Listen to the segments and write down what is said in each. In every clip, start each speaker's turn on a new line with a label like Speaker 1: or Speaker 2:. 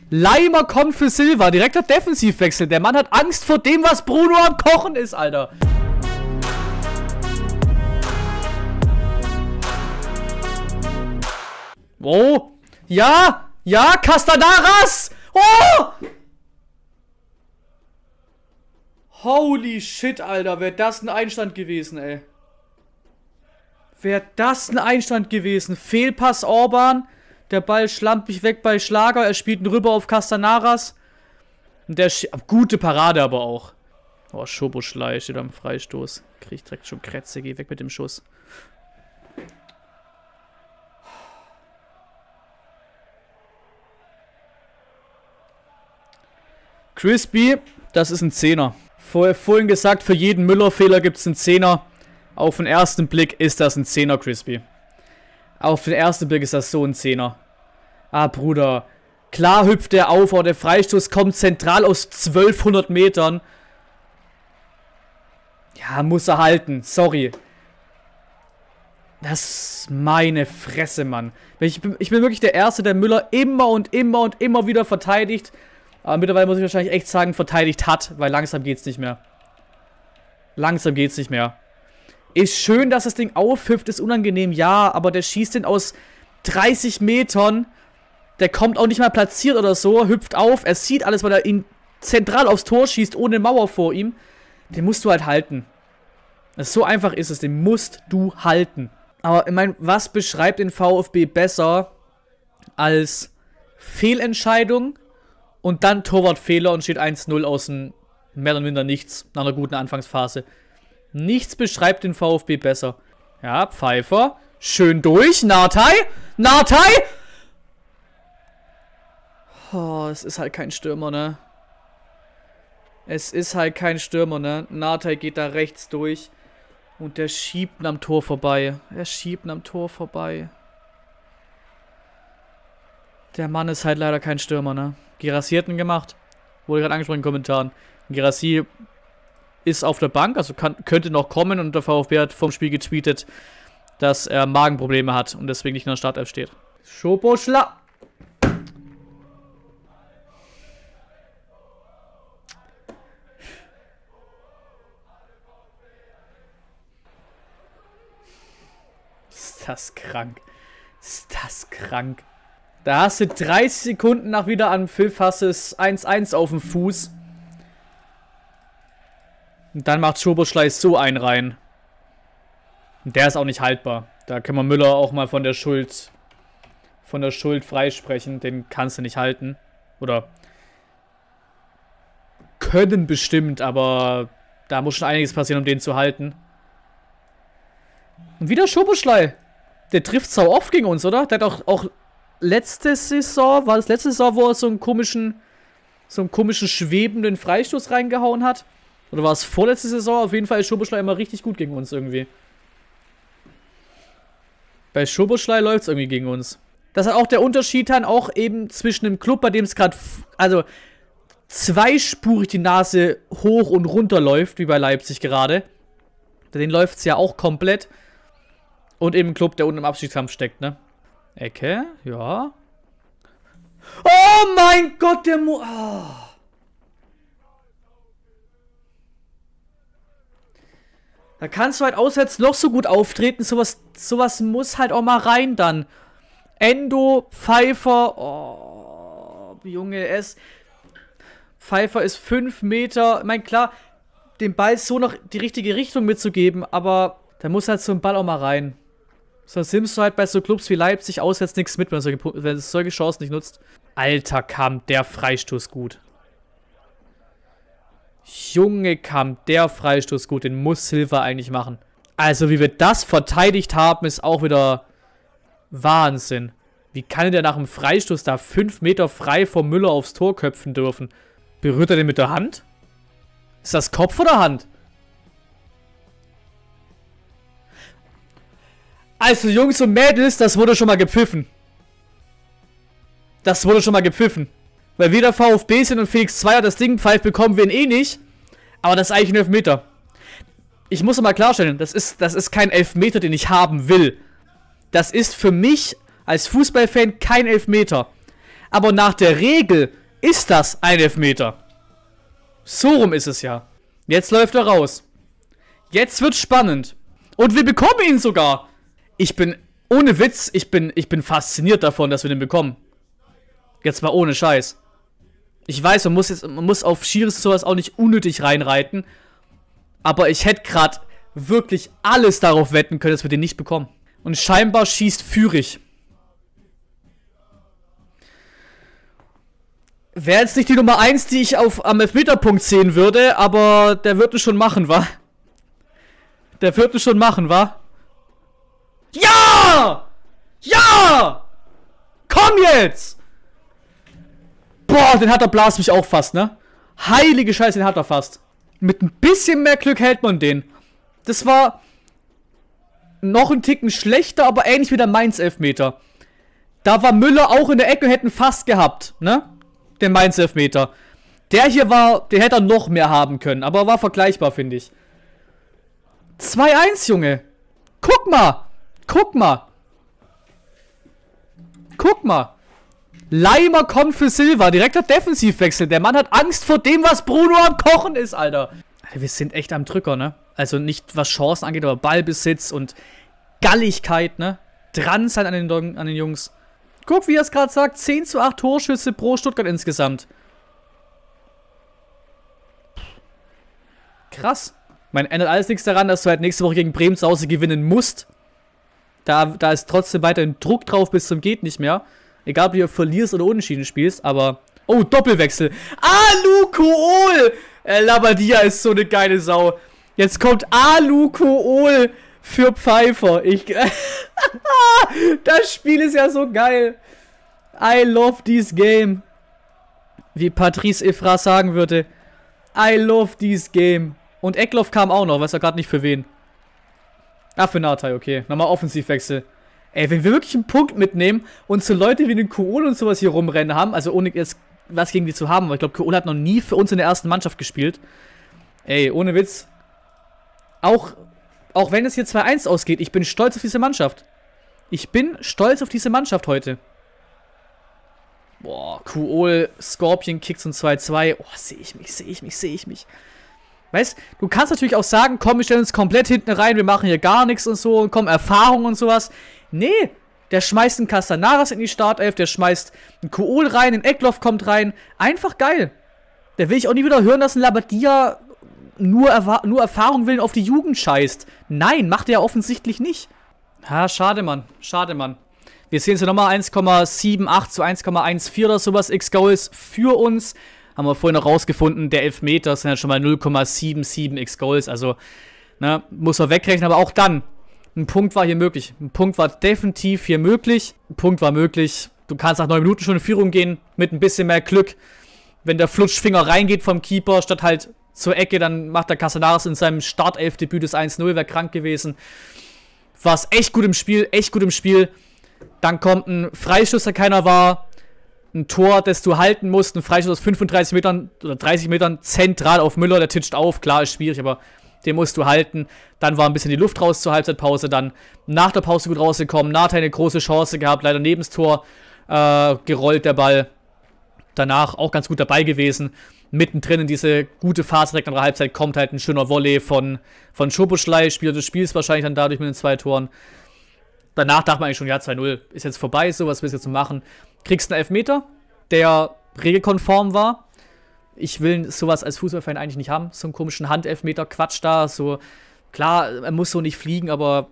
Speaker 1: Leimer kommt für Silva. Direkter Defensivwechsel. Der Mann hat Angst vor dem, was Bruno am Kochen ist, Alter. Oh. Ja. Ja, Castanaras. Oh. Holy shit, Alter. Wäre das ein Einstand gewesen, ey. Wäre das ein Einstand gewesen. Fehlpass Orban. Der Ball schlampig weg bei Schlager. Er spielt ihn rüber auf Castanaras. Und der gute Parade aber auch. Oh, Szoboszlai steht am Freistoß. Kriegt direkt schon Krätze. Geh weg mit dem Schuss. Crispy, das ist ein Zehner. Vorhin gesagt, für jeden Müller-Fehler gibt es einen Zehner. Auf den ersten Blick ist das ein Zehner, Crispy. Auf den ersten Blick ist das so ein Zehner. Ah, Bruder. Klar hüpft der auf, aber der Freistoß kommt zentral aus 1200 Metern. Ja, muss er halten. Sorry. Das ist meine Fresse, Mann. Ich bin wirklich der Erste, der Müller immer und immer und immer wieder verteidigt. Aber mittlerweile muss ich wahrscheinlich echt sagen, verteidigt hat, weil langsam geht's nicht mehr. Langsam geht's nicht mehr. Ist schön, dass das Ding aufhüpft, ist unangenehm, ja, aber der schießt den aus 30 Metern. Der kommt auch nicht mal platziert oder so, hüpft auf, er sieht alles, weil er ihn zentral aufs Tor schießt, ohne Mauer vor ihm. Den musst du halt halten. So einfach ist es, den musst du halten. Aber ich meine, was beschreibt den VfB besser als Fehlentscheidung und dann Torwartfehler und steht 1-0 aus dem mehr oder minder nichts nach einer guten Anfangsphase. Nichts beschreibt den VfB besser. Ja, Pfeiffer. Schön durch. Nartey. Nartey. Oh, es ist halt kein Stürmer, ne? Es ist halt kein Stürmer, ne? Nartey geht da rechts durch. Und der schiebt ihn am Tor vorbei. Er schiebt ihn am Tor vorbei. Der Mann ist halt leider kein Stürmer, ne? Guirassy hat ihn gemacht. Wurde gerade angesprochen in den Kommentaren. Guirassy ist auf der Bank, also könnte noch kommen, und der VfB hat vom Spiel getweetet, dass er Magenprobleme hat und deswegen nicht in der Startelf steht. Szoboszlai. Ist das krank. Ist das krank. Da hast du 30 Sekunden nach wieder an Pfiff, hast du es 1-1 auf dem Fuß. Und dann macht Szoboszlai so einen rein. Und der ist auch nicht haltbar. Da kann man Müller auch mal von der Schuld freisprechen. Den kannst du nicht halten. Oder können bestimmt, aber da muss schon einiges passieren, um den zu halten. Und wieder Szoboszlai. Der trifft sau oft gegen uns, oder? Der hat auch letzte Saison, war das letzte Saison, wo er so einen komischen schwebenden Freistoß reingehauen hat? Oder war es vorletzte Saison? Auf jeden Fall ist Szoboszlai immer richtig gut gegen uns irgendwie. Bei Szoboszlai läuft es irgendwie gegen uns. Das ist auch der Unterschied dann auch eben zwischen dem Club, bei dem es gerade, also zweispurig die Nase hoch und runter läuft, wie bei Leipzig gerade. Den läuft es ja auch komplett. Und eben ein Club, der unten im Abstiegskampf steckt, ne? Ecke, ja. Oh mein Gott, der Da kannst du halt auswärts noch so gut auftreten. Sowas muss halt auch mal rein dann. Endo, Pfeiffer. Oh, Junge, Pfeiffer ist 5 Meter. Ich meine, klar, dem Ball so noch die richtige Richtung mitzugeben, aber da muss halt so ein Ball auch mal rein. Sonst nimmst du halt bei so Clubs wie Leipzig auswärts nichts mit, wenn es solche Chancen nicht nutzt. Alter, kam der Freistoß gut. Junge, kam der Freistoß gut. Den muss Silva eigentlich machen. Also, wie wir das verteidigt haben, ist auch wieder Wahnsinn. Wie kann der nach dem Freistoß da 5 Meter frei vor Müller aufs Tor köpfen dürfen? Berührt er den mit der Hand? Ist das Kopf oder Hand? Also, Jungs und Mädels, das wurde schon mal gepfiffen. Das wurde schon mal gepfiffen. Weil wir der VfB sind und Felix Zweier das Ding pfeift, bekommen wir ihn eh nicht. Aber das ist eigentlich ein Elfmeter. Ich muss mal klarstellen, das ist kein Elfmeter, den ich haben will. Das ist für mich als Fußballfan kein Elfmeter. Aber nach der Regel ist das ein Elfmeter. So rum ist es ja. Jetzt läuft er raus. Jetzt wird's spannend. Und wir bekommen ihn sogar. Ich bin, ohne Witz, ich bin fasziniert davon, dass wir den bekommen. Jetzt mal ohne Scheiß. Ich weiß, man muss auf Schiris sowas auch nicht unnötig reinreiten. Aber ich hätte gerade wirklich alles darauf wetten können, dass wir den nicht bekommen. Und scheinbar schießt Führig. Wäre jetzt nicht die Nummer 1, die ich am Elfmeterpunkt sehen würde, aber der wird es schon machen, wa? Der wird es schon machen, wa? Ja! Ja! Komm jetzt! Boah, den hat er Blas mich auch fast, ne? Heilige Scheiße, den hat er fast. Mit ein bisschen mehr Glück hält man den. Das war noch ein Ticken schlechter, aber ähnlich wie der Mainz-Elfmeter. Da war Müller auch in der Ecke und hätten fast gehabt, ne? Den Mainz-Elfmeter. Der hier war, den hätte er noch mehr haben können, aber war vergleichbar, finde ich. 2-1, Junge. Guck mal. Guck mal. Guck mal. Leimer kommt für Silva. Direkter Defensivwechsel. Der Mann hat Angst vor dem, was Bruno am Kochen ist, Alter. Wir sind echt am Drücker, ne? Also nicht was Chancen angeht, aber Ballbesitz und Galligkeit, ne? Dran sein an den Jungs. Guck, wie er es gerade sagt. 10:8 Torschüsse pro Stuttgart insgesamt. Krass. Man ändert alles nichts daran, dass du halt nächste Woche gegen Bremen zu Hause gewinnen musst. Da ist trotzdem weiterhin Druck drauf bis zum geht nicht mehr. Egal, ob du verlierst oder unentschieden spielst, aber... Oh, Doppelwechsel. Alu-Kool! Labadia ist so eine geile Sau. Jetzt kommt Alu-Kool für Pfeiffer. Das Spiel ist ja so geil. I love this game. Wie Patrice Evra sagen würde. I love this game. Und Eckloff kam auch noch, weiß er gerade nicht für wen. Ah, für Natai, okay. Nochmal Offensivwechsel. Ey, wenn wir wirklich einen Punkt mitnehmen und so Leute wie den Kool und sowas hier rumrennen haben, also ohne jetzt was gegen die zu haben, aber ich glaube, Kool hat noch nie für uns in der ersten Mannschaft gespielt. Ey, ohne Witz. Auch wenn es hier 2-1 ausgeht, ich bin stolz auf diese Mannschaft. Ich bin stolz auf diese Mannschaft heute. Boah, Kool, Scorpion, Kicks und 2-2. Oh, sehe ich mich. Weißt, du kannst natürlich auch sagen, komm, wir stellen uns komplett hinten rein, wir machen hier gar nichts und so, und komm, Erfahrung und sowas. Nee, der schmeißt einen Castanaras in die Startelf, der schmeißt einen Kool rein, ein Eckloff kommt rein. Einfach geil. Der will ich auch nie wieder hören, dass ein Labadia nur Erfahrung willen auf die Jugend scheißt. Nein, macht er ja offensichtlich nicht. Ha, schade, Mann. Schade, Mann. Wir sehen es ja nochmal 1,78 zu 1,14 oder sowas X-Goals für uns. Haben wir vorhin noch rausgefunden, der Elfmeter sind ja schon mal 0,77 X-Goals. Also, ne, muss man wegrechnen, aber auch dann. Ein Punkt war hier möglich. Ein Punkt war definitiv hier möglich. Ein Punkt war möglich. Du kannst nach 9 Minuten schon in Führung gehen, mit ein bisschen mehr Glück. Wenn der Flutschfinger reingeht vom Keeper, statt halt zur Ecke, dann macht der Castanaras in seinem Startelf-Debüt das 1-0, wäre krank gewesen. War es echt gut im Spiel, Dann kommt ein Freistoß, der keiner war. Ein Tor, das du halten musst. Ein Freistoß aus 35 Metern oder 30 Metern zentral auf Müller. Der titscht auf. Klar, ist schwierig, aber den musst du halten. Dann war ein bisschen die Luft raus zur Halbzeitpause. Dann nach der Pause gut rausgekommen. Nathai eine große Chance gehabt. Leider neben das Tor gerollt der Ball. Danach auch ganz gut dabei gewesen. Mittendrin in diese gute Phase direkt nach der Halbzeit kommt halt ein schöner Volley von Szoboszlai. Spieler des Spiels wahrscheinlich dann dadurch mit den 2 Toren. Danach dachte man eigentlich schon, ja, 2-0 ist jetzt vorbei, so was willst du jetzt machen? Kriegst einen Elfmeter, der regelkonform war. Ich will sowas als Fußballfan eigentlich nicht haben, so einen komischen Handelfmeter-Quatsch da, so, klar, er muss so nicht fliegen, aber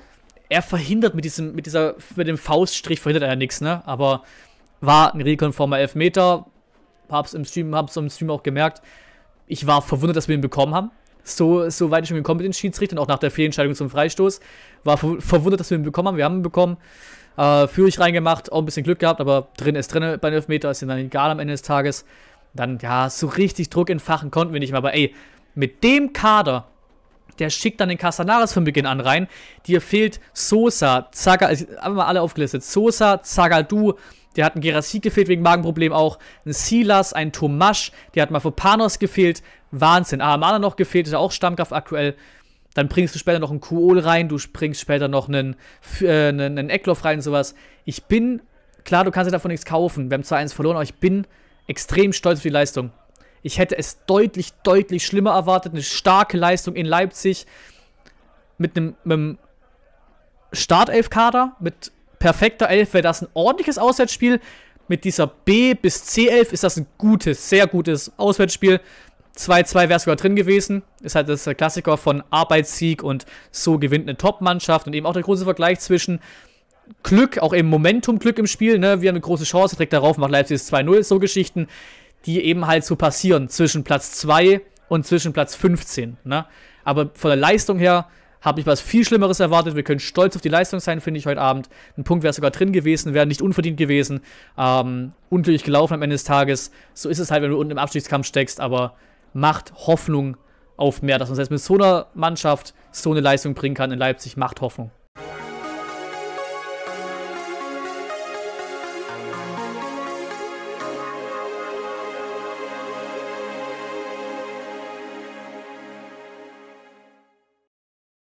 Speaker 1: er verhindert mit dem Fauststrich verhindert er ja nichts, ne, aber war ein regelkonformer Elfmeter, hab's im Stream auch gemerkt. Ich war verwundert, dass wir ihn bekommen haben. So weit ich schon gekommen mit den Schiedsrichtern, auch nach der Fehlentscheidung zum Freistoß. War verwundert, dass wir ihn bekommen haben. Wir haben ihn bekommen. Führig reingemacht, auch ein bisschen Glück gehabt, aber drin ist drin beim Elfmeter, ist ihm dann egal am Ende des Tages. Dann, ja, so richtig Druck entfachen konnten wir nicht mehr. Aber ey, mit dem Kader, der schickt dann den Castanaras von Beginn an rein. Dir fehlt Sosa, Zaga, also haben wir alle aufgelistet. Sosa, Zagadou, der hat ein Guirassy gefehlt wegen Magenproblem auch. Ein Silas, ein Tomasch, der hat mal Panos gefehlt. Wahnsinn. Amana noch gefehlt, ist ja auch Stammkraft aktuell. Dann bringst du später noch einen Kool rein, du bringst später noch einen Eckloff rein und sowas. Klar, du kannst dir davon nichts kaufen. Wir haben 2-1 verloren, aber ich bin extrem stolz auf die Leistung. Ich hätte es deutlich, deutlich schlimmer erwartet. Eine starke Leistung in Leipzig mit einem Startelf-Kader, mit perfekter Elf wäre das ein ordentliches Auswärtsspiel. Mit dieser B bis C11 ist das ein gutes, sehr gutes Auswärtsspiel. 2-2 wäre sogar drin gewesen. Ist halt das Klassiker von Arbeitssieg und so gewinnt eine Top-Mannschaft. Und eben auch der große Vergleich zwischen Glück, auch eben Momentum-Glück im Spiel. Ne? Wir haben eine große Chance, direkt darauf macht Leipzig 2-0. So Geschichten, die eben halt so passieren zwischen Platz 2 und zwischen Platz 15. Ne? Aber von der Leistung her habe ich was viel Schlimmeres erwartet. Wir können stolz auf die Leistung sein, finde ich, heute Abend. Ein Punkt wäre sogar drin gewesen, wäre nicht unverdient gewesen. Unglücklich gelaufen am Ende des Tages. So ist es halt, wenn du unten im Abstiegskampf steckst. Aber macht Hoffnung auf mehr. Dass man selbst mit so einer Mannschaft so eine Leistung bringen kann in Leipzig, macht Hoffnung.